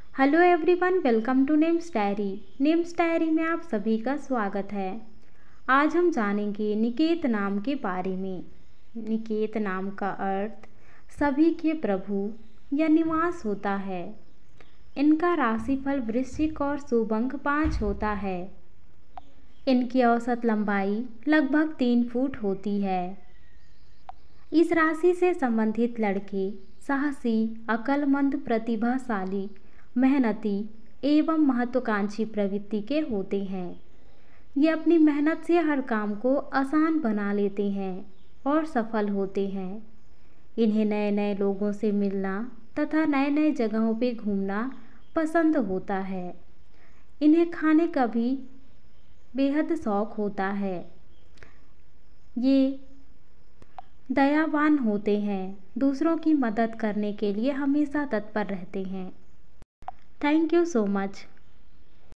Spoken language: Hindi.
Hello everyone, welcome to names diary. Names diary में आप सभी का स्वागत है। आज हम जानेंगे निकेत नाम के बारे में। निकेत नाम का अर्थ सभी के प्रभु या निवास होता है। इनका राशिफल वृश्चिक और शुभ अंक 5 होता है। इनकी औसत लंबाई लगभग 3 फुट होती है। इस राशि से संबंधित लड़के साहसी, अक्लमंद, प्रतिभाशाली, मेहनती एवं महत्वाकांक्षी प्रवृत्ति के होते हैं। ये अपनी मेहनत से हर काम को आसान बना लेते हैं और सफल होते हैं। इन्हें नए नए लोगों से मिलना तथा नए नए जगहों पे घूमना पसंद होता है। इन्हें खाने का भी बेहद शौक होता है। ये दयावान होते हैं, दूसरों की मदद करने के लिए हमेशा तत्पर रहते हैं। Thank you so much.